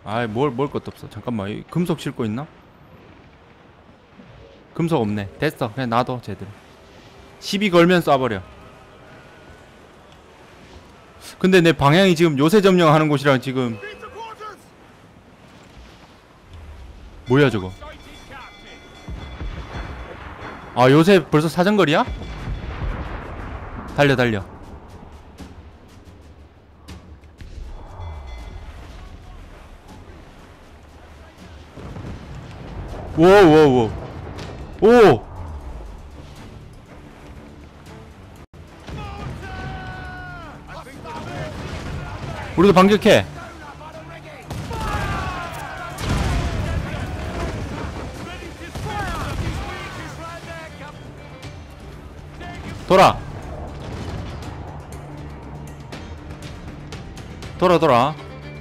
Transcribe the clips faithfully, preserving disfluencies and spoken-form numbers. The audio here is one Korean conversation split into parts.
아이 뭘 먹을 것도 없어. 잠깐만, 이 금속 싣고 있나? 금속 없네. 됐어, 그냥 놔둬. 쟤들 시비 걸면 쏴버려. 근데 내 방향이 지금 요새 점령하는 곳이랑 지금 뭐야 저거. 아 요새 벌써 사정거리야? 달려 달려. 오오오 오! 우리도 반격해. 돌아 돌아 돌아.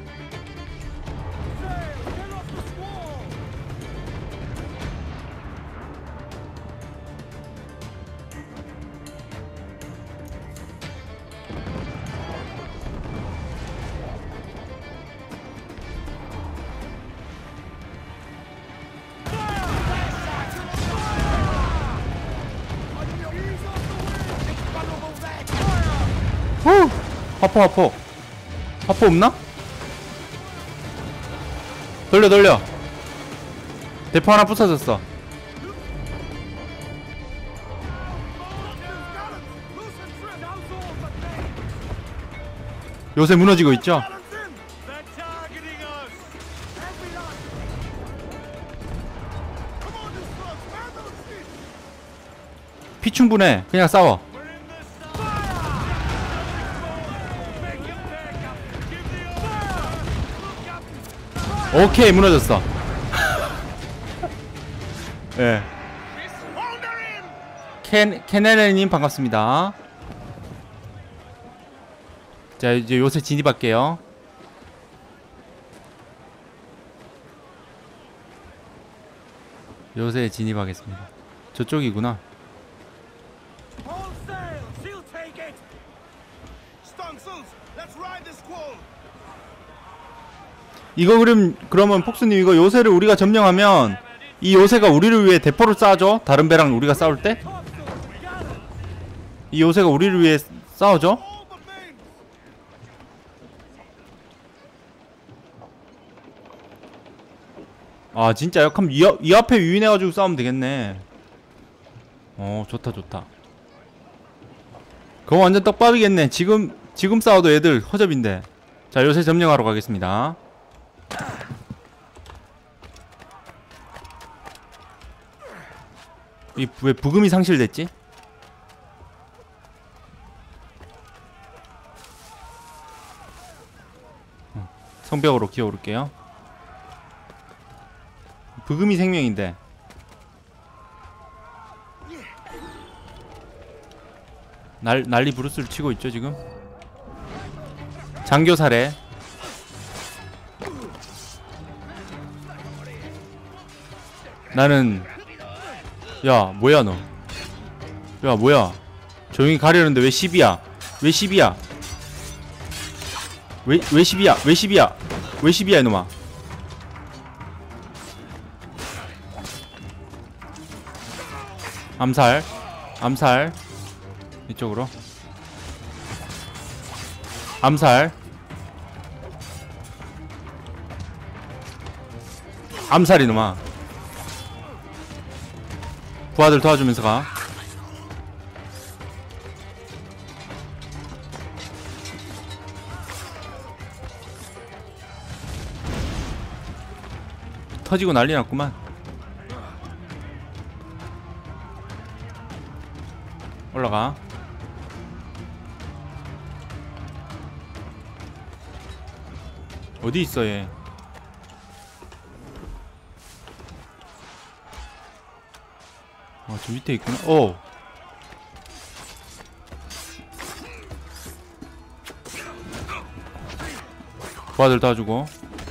후! 화포 화포 화포 없나? 돌려 돌려. 대포 하나 부서졌어. 요새 무너지고 있죠? 피 충분해. 그냥 싸워. 오케이, 무너졌어. 예. 켄, 케네네님 반갑습니다. 자, 이제 요새 진입할게요. 요새 진입하겠습니다. 저쪽이구나. 이거 그럼 그러면 폭스님 이거 요새를 우리가 점령하면 이 요새가 우리를 위해 대포를 쏴줘? 다른 배랑 우리가 싸울 때? 이 요새가 우리를 위해 싸워줘? 아 진짜요? 그럼 이, 이 앞에 유인해가지고 싸우면 되겠네. 어 좋다 좋다. 그거 완전 떡밥이겠네. 지금 지금 싸워도 애들 허접인데. 자 요새 점령하러 가겠습니다. 이 왜 부금이 상실됐지? 성벽으로 기어오를게요. 부금이 생명인데. 날, 난리 브루스를 치고 있죠 지금. 장교사래. 나는 야 뭐야 너. 야 뭐야 조용히 가려는데 왜 십이야. 왜 십이야. 왜, 왜 십이야. 왜 십이야. 왜 십이야 이놈아. 암살 암살. 이쪽으로 암살 암살 이놈아. 부하들 도와주면서 가. 터지고 난리 났구만. 올라가. 어디 있어 얘. 아, 저 밑에 있구나. 오. 부하들 도와주고.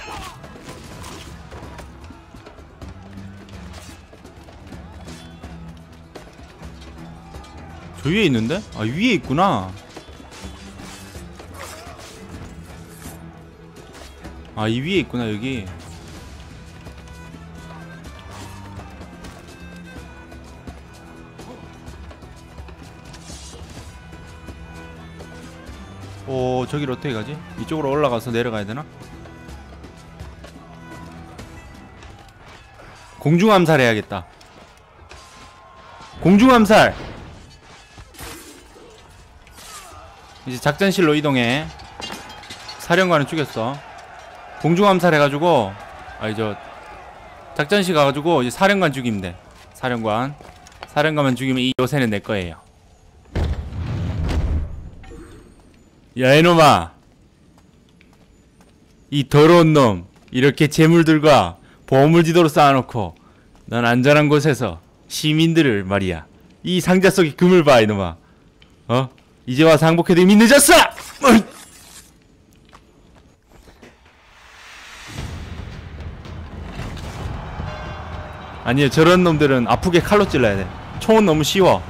저 위에 있는데? 아 위에 있구나. 아, 이 위에 있구나 여기. 오, 저기를 어떻게 가지? 이쪽으로 올라가서 내려가야 되나? 공중암살 해야겠다. 공중암살! 이제 작전실로 이동해. 사령관은 죽였어. 공중암살 해가지고, 아니 저 작전실 가가지고 이제 사령관 죽이면 돼. 사령관 사령관만 죽이면 이 요새는 내 거예요. 야 이놈아, 이 더러운 놈, 이렇게 재물들과 보물 지도로 쌓아놓고 넌 안전한 곳에서 시민들을 말이야, 이 상자 속의 금을 봐 이놈아. 어? 이제 와서 항복해도 이미 늦었어! 어이! 아니요, 저런 놈들은 아프게 칼로 찔러야 돼. 총은 너무 쉬워.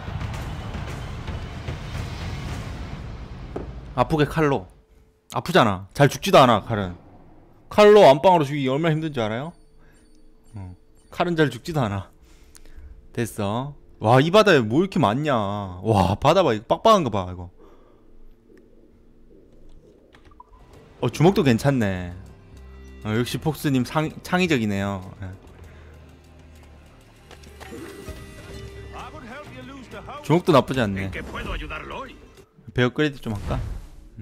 아프게 칼로. 아프잖아. 잘 죽지도 않아 칼은. 칼로 안방으로 죽이기 얼마나 힘든지 알아요? 어. 칼은 잘 죽지도 않아. 됐어. 와, 이 바다에 뭐 이렇게 많냐. 와, 바다 봐. 이거 빡빡한 거 봐 이거. 어, 주먹도 괜찮네. 어, 역시 폭스님 상, 창의적이네요. 예. 주먹도 나쁘지 않네. 배 업그레이드 좀 할까? 음.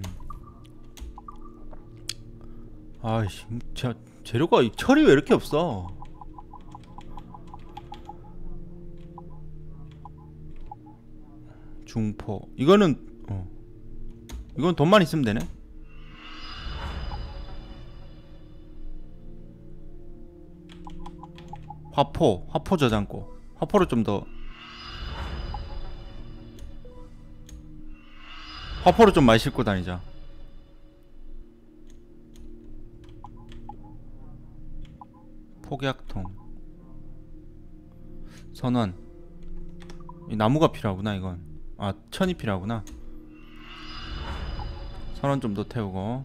아이씨, 저 재료가 철이 왜 이렇게 없어? 중포. 이거는 어. 이건 돈만 있으면 되네. 화포, 화포 저장고. 화포를 좀 더 화포를 좀 많이 싣고 다니자. 폭약통. 선원. 이 나무가 필요하구나 이건. 아, 천이 필요하구나. 선원 좀 더 태우고.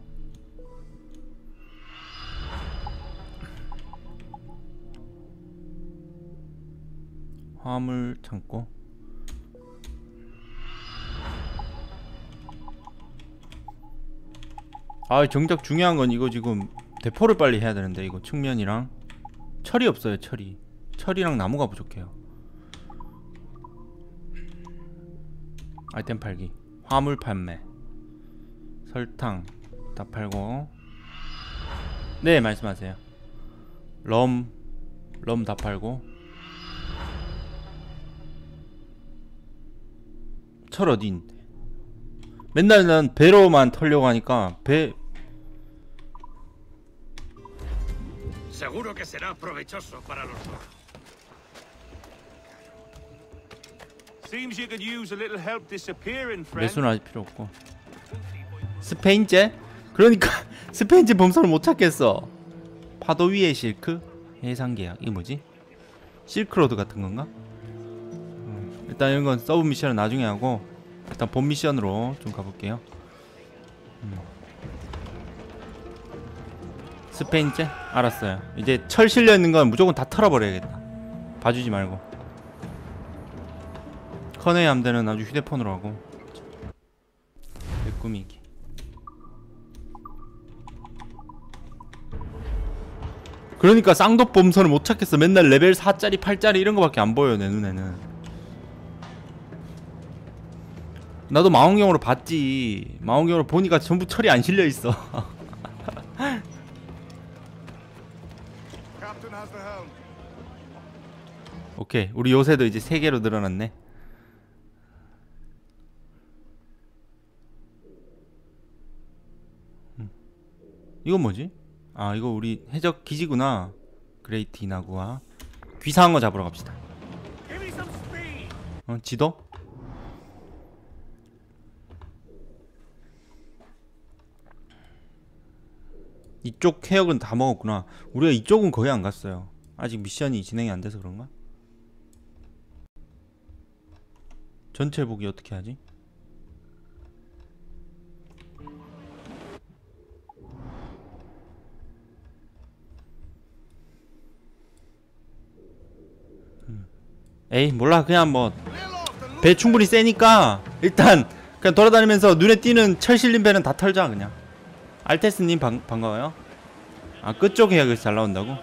화물 창고. 아, 정작 중요한 건 이거 지금 대포를 빨리 해야 되는데, 이거 측면이랑 철이 없어요. 철이 철이랑 나무가 부족해요. 아이템 팔기, 화물 판매, 설탕 다 팔고. 네, 말씀하세요. 럼 럼 다 팔고. 철 어디인데? 맨날 난 배로만 털려고 하니까 배. Seguro que será provechoso para los dos. Seems you could use a little help disappearing, friend. 매수는 아직 필요 없고. 스페인제? 그러니까 스페인제 범선을 못 찾겠어. 파도 위의 실크? 해상 계약. 이게 뭐지? 실크로드 같은 건가? 음, 일단 이런 건 서브 미션은 나중에 하고, 일단 본 미션으로 좀 가볼게요. 음. 스페인제? 알았어요. 이제 철 실려있는 건 무조건 다 털어버려야겠다. 봐주지 말고. 커네이 함대는 아주 휴대폰으로 하고. 내 꾸미기. 그러니까 쌍독 범선을 못 찾겠어. 맨날 레벨 사짜리 팔짜리 이런 거밖에 안 보여 내 눈에는. 나도 망원경으로 봤지. 망원경으로 보니까 전부 철이 안 실려있어. 오케이, 우리 요새도 이제 세 개로 늘어났네. 음. 이건 뭐지? 아, 이거 우리 해적 기지구나. 그레이트 이나구와. 귀상어 잡으러 갑시다. 어, 지도? 이쪽 해역은 다 먹었구나. 우리가 이쪽은 거의 안 갔어요. 아직 미션이 진행이 안 돼서 그런가? 전체 보기 어떻게 하지? 에이 몰라 그냥 뭐 배 충분히 세니까 일단 그냥 돌아다니면서 눈에 띄는 철 실린 배는 다 털자 그냥. 알테스님 반, 반가워요. 아 끝쪽 해야 잘 나온다고?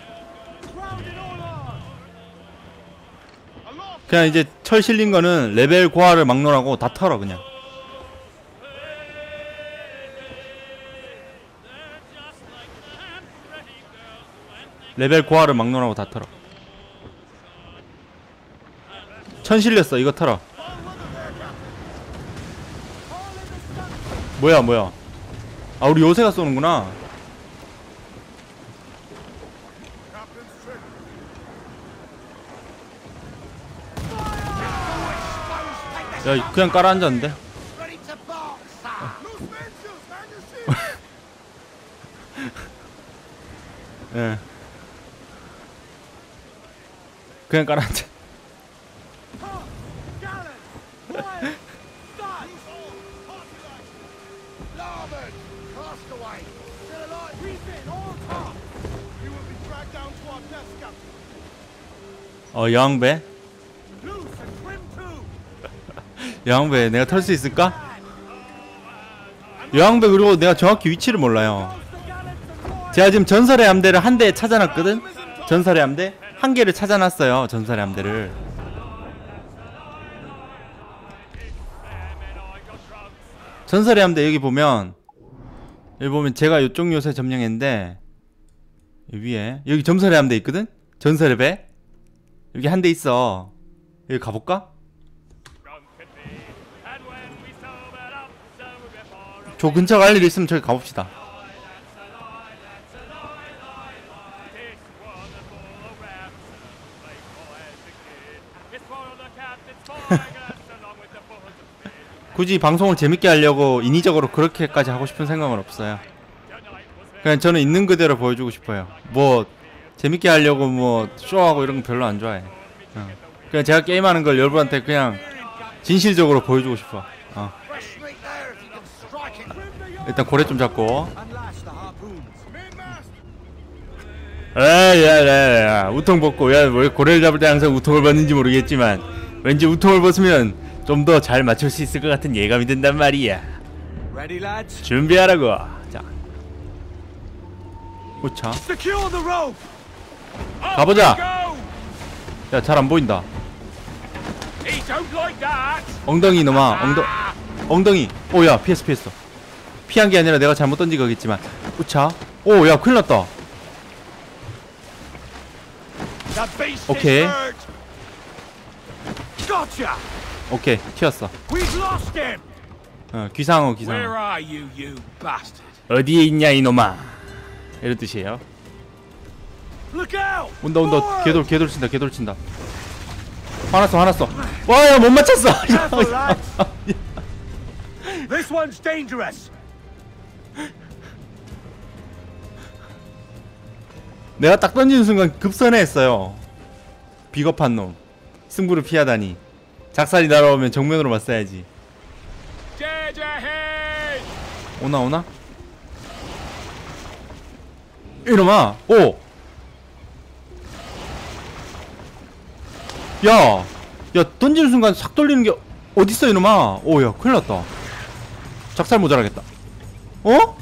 그냥 이제 철 실린 거는 레벨 고하를 막론하고 다 털어 그냥. 레벨 고하를 막론하고 다 털어. 천 실렸어 이거 털어. 뭐야 뭐야. 아 우리 요새가 쏘는구나. 야 그냥 깔아앉았는데. 예. 그냥 깔아앉아. 어 여왕배? 여왕배 내가 털 수 있을까? 여왕배 그리고 내가 정확히 위치를 몰라요. 제가 지금 전설의 함대를 한 대 찾아놨거든? 전설의 함대? 한 개를 찾아놨어요 전설의 함대를. 전설의 함대 여기 보면 여기 보면 제가 요쪽 요새 점령했는데 여기 위에 여기 전설의 함대 있거든? 전설의 배? 여기 한 대 있어. 여기 가볼까? 저 근처 갈 일 있으면 저기 가봅시다. 굳이 방송을 재밌게 하려고 인위적으로 그렇게까지 하고 싶은 생각은 없어요. 그냥 저는 있는 그대로 보여주고 싶어요. 뭐 재밌게 하려고 뭐 쇼하고 이런 거 별로 안 좋아해. 어. 그냥 제가 게임하는 걸 여러분한테 그냥 진실적으로 보여주고 싶어. 어. 일단 고래 좀 잡고. 야야야 우통 벗고. 야 왜 고래를 잡을 때 항상 우통을 벗는지 모르겠지만 왠지 우통을 벗으면 좀 더 잘 맞출 수 있을 것 같은 예감이 든단 말이야. 준비하라고. 자 우차 가보자. 야 잘 안 보인다. 엉덩이 놈아. 엉덩 엉덩이. 오야 피했어 피했어. 피한 게 아니라 내가 잘못 던진 거겠지만. 우차. 오 야 큰일 났다. 오케이 오케이 튀었어. 어 귀상어 귀상어. 어디에 있냐 이놈아. 이런 뜻이에요. 온다 온다. 개돌 개돌 친다 개돌 친다. 화났어 화났어. 와야 못 맞췄어. This one's dangerous. 내가 딱 던지는 순간 급선회했어요. 비겁한 놈. 승부를 피하다니. 작살이 날아오면 정면으로 맞서야지. 오나 오나? 이놈아. 오. 야. 야 던지는 순간 싹 돌리는 게 어딨어 이놈아. 오야 큰일났다. 작살 모자라겠다. 어?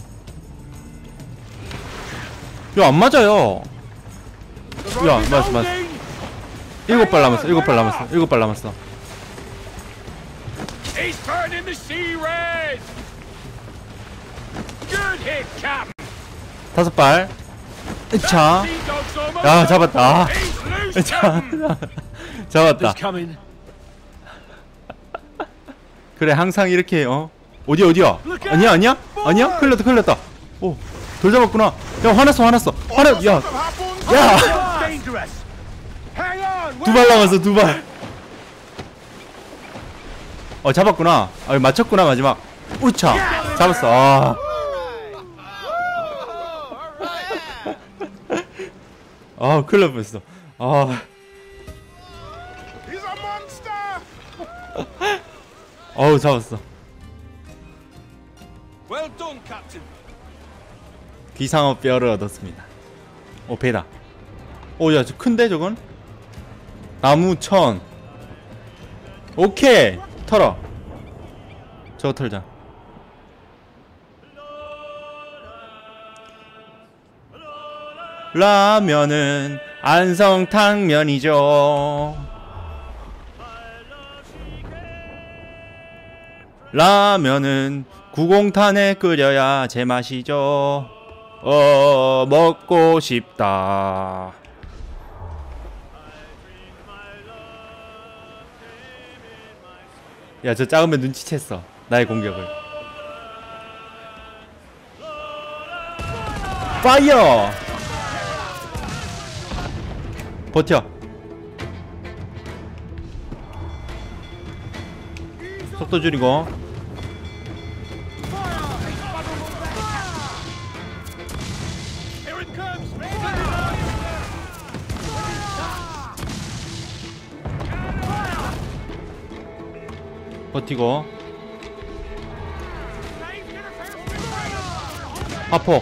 야 안 맞아요. 야 맞았어 맞았어. 일곱 발 남았어 일곱 발 남았어 일곱 발 남았어. 다섯 발. 자. 야 잡았다. 자. 잡았다. 그래 항상 이렇게 어 어디 어디야? 아니야 아니야 아니야 큰일 났다 큰일 났다. 오 돌 잡았구나. 야 화났어 화났어 화나. 야 야 두 발 남았어 두 발. 어 잡았구나. 아 맞췄구나 마지막. 우차 잡았어. 아. 아 큰일 날 뻔했어. 아. 어우 잡았어. 귀상어 뼈를 얻었습니다. 오 배다. 오 야 저 큰데 저건? 나무 천. 오케이 털어. 저거 털자. 라면은 안성탕면이죠. 라면은 구공탄에 끓여야 제맛이죠. 어 먹고 싶다. 야 저 작은 배 눈치챘어 나의 공격을. 파이어. 버텨. 속도 줄이고. 버티고. 하폭.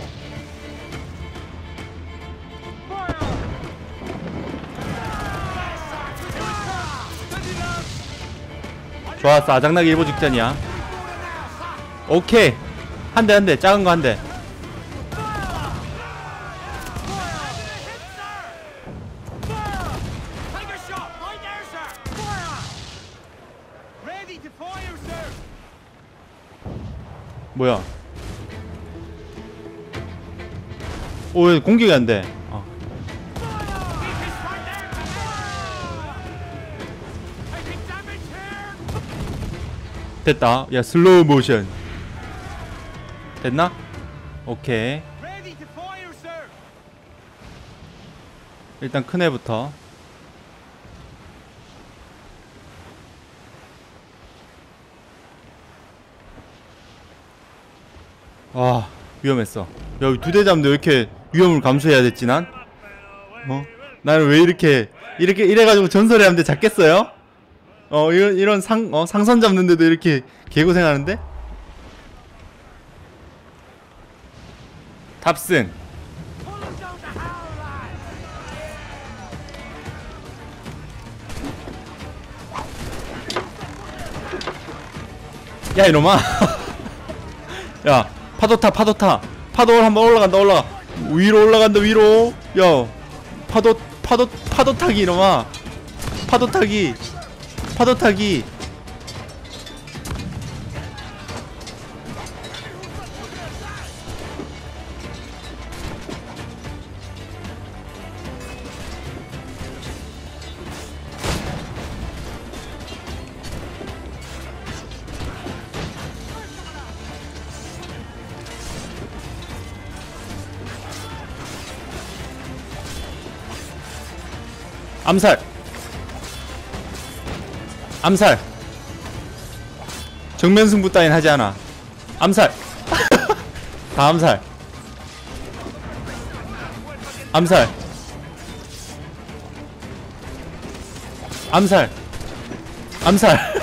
좋았어. 아장나게 일보 직전이야. 오케이. 한 대 한 대 작은 거 한 대. 뭐야? 오, 왜 공격이 안 돼? 어. 됐다. 야 슬로우 모션. 됐나? 오케이. 일단 큰 애부터. 와 위험했어. 야 두 대 잡는데 왜 이렇게 위험을 감수해야 됐지 난? 어? 나는 왜 이렇게 이렇게 이래가지고 전설의 함대 잡겠어요? 어 이런 이런 상 어, 상선 잡는데도 이렇게 개고생하는데? 탑승. 야 이놈아. 야 파도 타 파도 타 파도 한번 올라간다 올라가 위로 올라간다 위로. 야 파도 파도 파도 타기 이놈아. 파도 타기 파도 타기. 암살 암살. 정면 승부 따윈 하지 않아. 암살. 다 암살 암살 암살 암살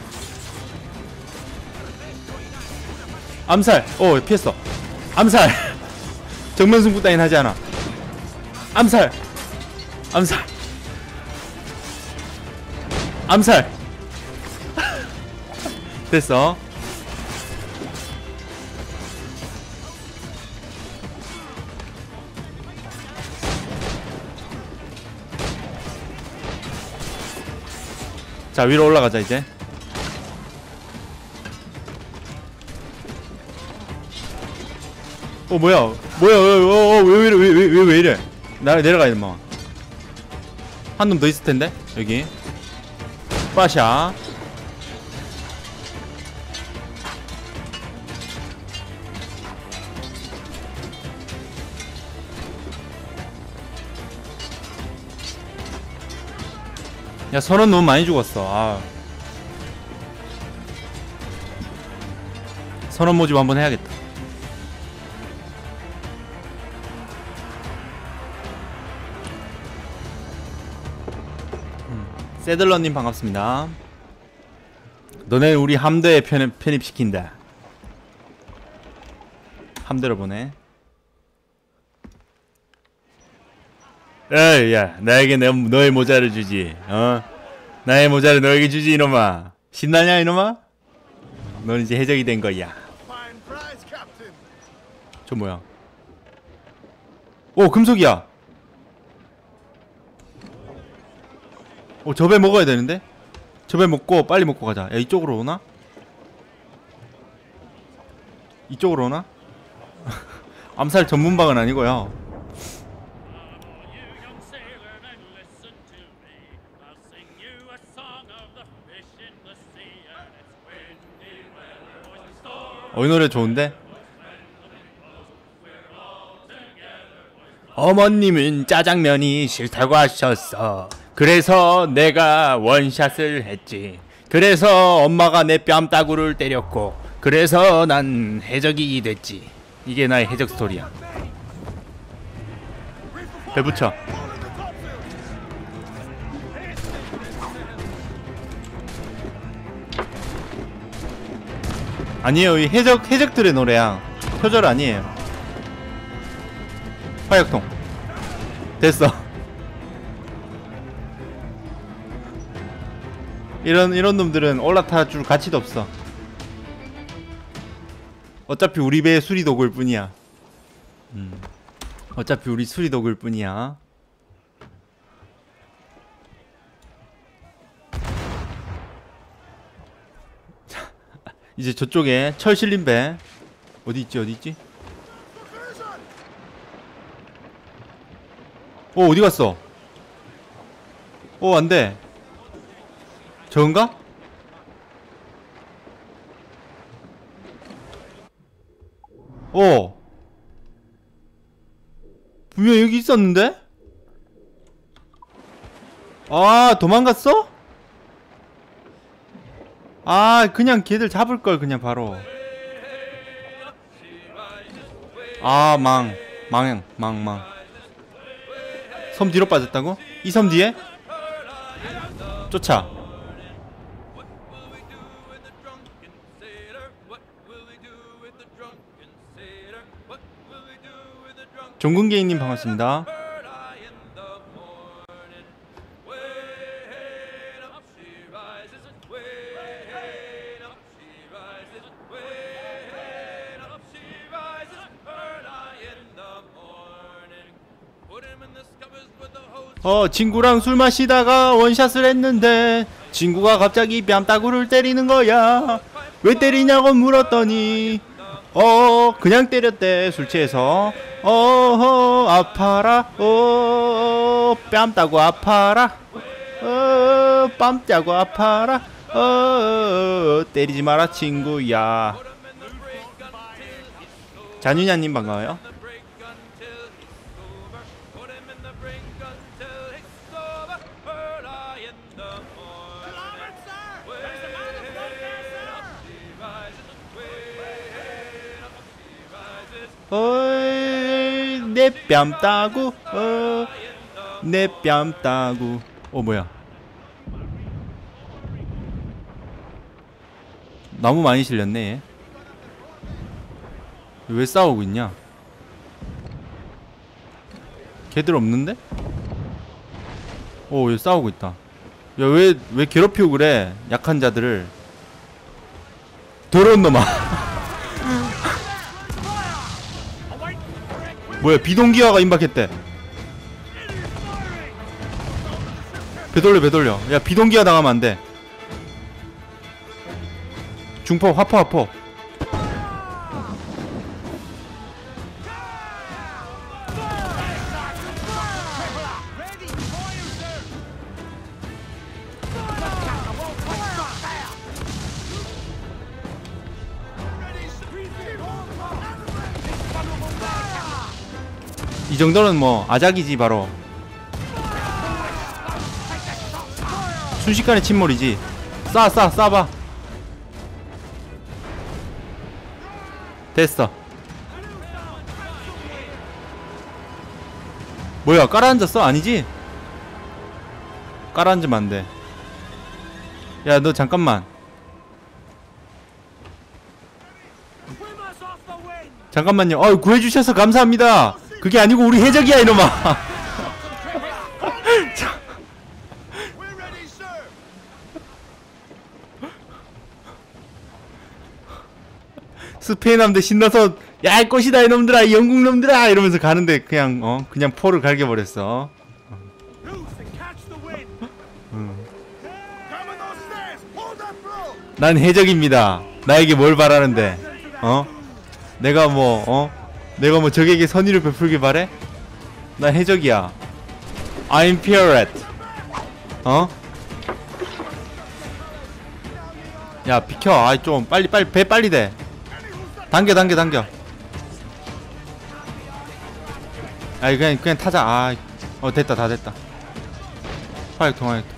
암살. 오 피했어. 암살. 정면 승부 따윈 하지 않아. 암살 암살 암살. 됐어. 자 위로 올라가자 이제. 어 뭐야 뭐야 왜왜 이래 왜 왜 왜 이래. 나 내려가 임마. 한 놈 더 있을 텐데 여기. 빠샤. 야 선원 너무 많이 죽었어. 아. 선원 모집 한번 해야겠다. 세들러님 반갑습니다. 너네 우리 함대에 편입, 편입시킨다. 함대로 보내. 에이, 야, 나에게 너, 너의 모자를 주지. 어? 나의 모자를 너에게 주지, 이놈아. 신나냐, 이놈아? 넌 이제 해적이 된 거야. 저 뭐야? 오, 금속이야. 오, 저 배 먹어야 되는데? 저 배 먹고 빨리 먹고 가자. 야, 이쪽으로 오나? 이쪽으로 오나? 암살 전문방은 아니고요. 어, 이 노래 좋은데? 어머님은 짜장면이 싫다고 하셨어. 그래서 내가 원샷을 했지. 그래서 엄마가 내 뺨따구를 때렸고, 그래서 난 해적이 됐지. 이게 나의 해적 스토리야. 배 붙여. 아니에요, 이 해적, 해적들의 노래야. 표절 아니에요. 화약통. 됐어. 이런, 이런 놈들은 올라타 줄 가치도 없어. 어차피 우리 배의 수리도구일 뿐이야. 음. 어차피 우리 수리도구일 뿐이야. 이제 저쪽에 철 실린 배 어디 있지 어디 있지? 오, 어디 갔어? 오, 안돼. 저건가? 오, 분명 여기 있었는데? 아, 도망갔어? 아, 그냥 걔들 잡을걸 그냥 바로. 아, 망 망 망 망 섬 뒤로 빠졌다고? 이 섬 뒤에? 쫓아. 종근계인님 반갑습니다. 어, 친구랑 술 마시다가 원샷을 했는데 친구가 갑자기 뺨따구를 때리는 거야. 왜 때리냐고 물었더니 어, 그냥 때렸대. 술 취해서. 어허, 아파라. 어, 뺨따구 아파라. 어, 뺨따구 아파라. 어, 때리지 마라 친구야. 잔윤야님 반가워요. 어이, 내 뺨따구, 어, 내 뺨따구. 어, 뭐야? 나무 많이 실렸네. 얘. 왜 싸우고 있냐? 걔들 없는데? 오, 얘 싸우고 있다. 야, 왜, 왜 괴롭히고 그래? 약한 자들을. 더러운 놈아. 뭐야, 비동기화가 임박했대. 배돌려 배돌려. 야, 비동기화 당하면 안돼. 중포 화포 화포. 이 정도는 뭐 아작이지 바로. 순식간에 침몰이지. 쏴 쏴 쏴봐. 됐어. 뭐야, 깔아앉았어? 아니지? 깔아앉으면 안돼. 야, 너 잠깐만. 잠깐만요. 어, 구해주셔서 감사합니다. 그게 아니고 우리 해적이야 이놈아. 스페인 함대 신나서 야 이 꽃이다 이놈들아 이 영국 놈들아 이러면서 가는데 그냥 어 그냥 포를 갈겨버렸어. 난 해적입니다. 나에게 뭘 바라는데 어? 내가 뭐 어? 내가 뭐 적에게 선의를 베풀길 바래? 난 해적이야. I'm pirate. 어? 야 비켜. 아이 좀 빨리 빨리 배 빨리 돼. 당겨 당겨 당겨. 아이 그냥 그냥 타자. 아, 어 됐다 다 됐다. 화약통 화약통.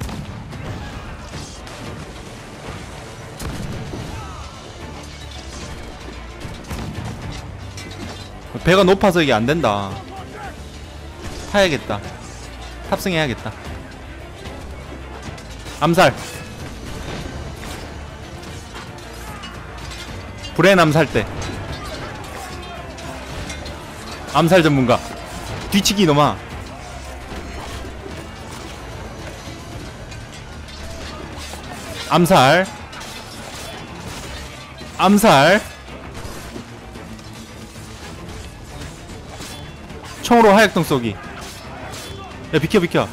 배가 높아서 이게 안 된다. 타야겠다. 탑승해야겠다. 암살. 불엔 암살대. 암살 전문가. 뒤치기 이놈아. 암살. 암살. 총으로 하약동 쏘기. 야 비켜 비켜.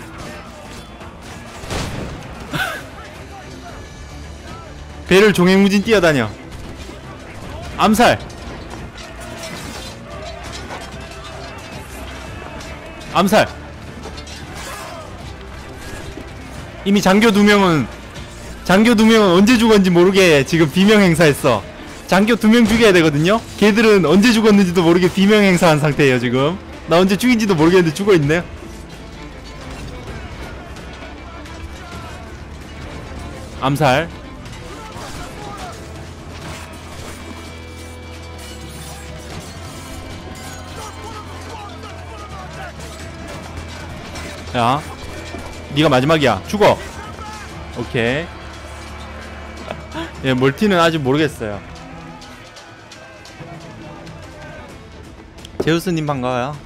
배를 종횡무진 뛰어다녀. 암살. 암살. 이미 장교 두 명은 장교 두 명은 언제 죽었는지 모르게 지금 비명 행사했어. 장교 두 명 죽여야 되거든요. 걔들은 언제 죽었는지도 모르게 비명 행사한 상태예요 지금. 나 언제 죽인지도 모르겠는데 죽어있네. 암살. 야 니가 마지막이야. 죽어. 오케이. 예, 멀티는 아직 모르겠어요. 제우스님 반가워요.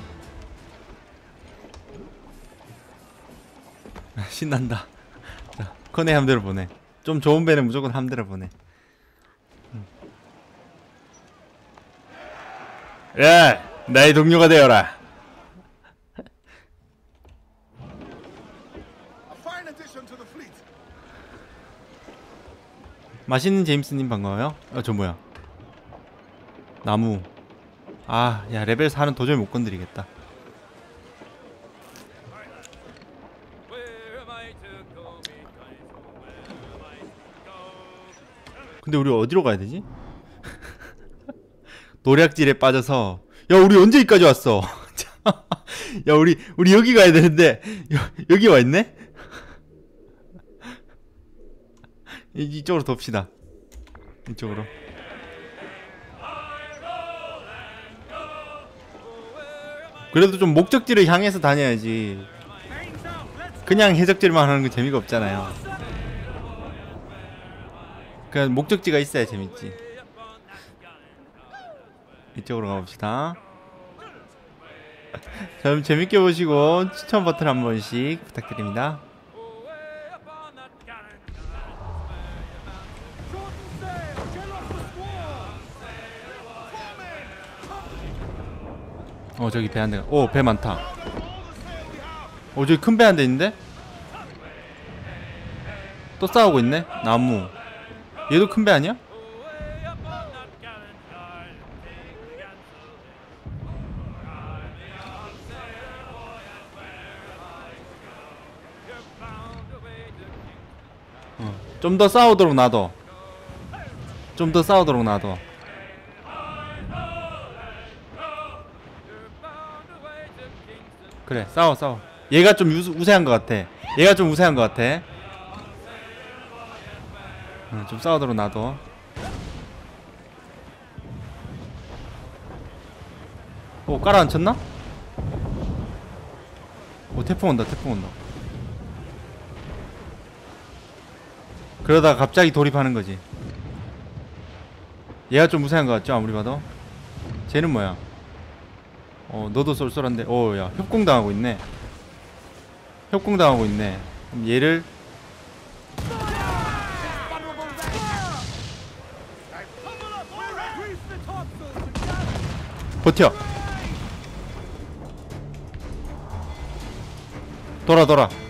신난다. 자, 커네 함대로 보내. 좀 좋은 배는 무조건 함대로 보내. 음. 야, 나의 동료가 되어라. 맛있는 제임스님 반가워요. 어, 저 뭐야? 나무. 아, 야 레벨 사는 도저히 못 건드리겠다. 근데 우리 어디로 가야 되지? 노략질에 빠져서. 야 우리 언제 여기까지 왔어? 야 우리 우리 여기 가야 되는데 여, 여기 와 있네? 이쪽으로 돕시다. 이쪽으로. 그래도 좀 목적지를 향해서 다녀야지. 그냥 해적질만 하는 거 재미가 없잖아요. 그냥 목적지가 있어야 재밌지. 이쪽으로 가봅시다. 자, 그럼 재밌게 보시고 추천 버튼 한 번씩 부탁드립니다. 어 저기 배 한 대가. 오 배 많다. 어 저기 큰 배 한 대 있는데? 또 싸우고 있네. 나무. 얘도 큰 배 아니야? 어, 좀 더 싸우도록 놔둬. 좀 더 싸우도록 놔둬. 그래 싸워 싸워. 얘가 좀 우, 우세한 것 같아. 얘가 좀 우세한 것 같아. 어, 좀 싸우도록 놔둬. 오 깔아앉혔나? 오 태풍 온다 태풍 온다. 그러다가 갑자기 돌입하는 거지. 얘가 좀 우세한 것 같죠 아무리 봐도. 쟤는 뭐야? 어 너도 쏠쏠한데. 오 야 협공당하고 있네. 협공당하고 있네. 그럼 얘를 버텨. 돌아 돌아.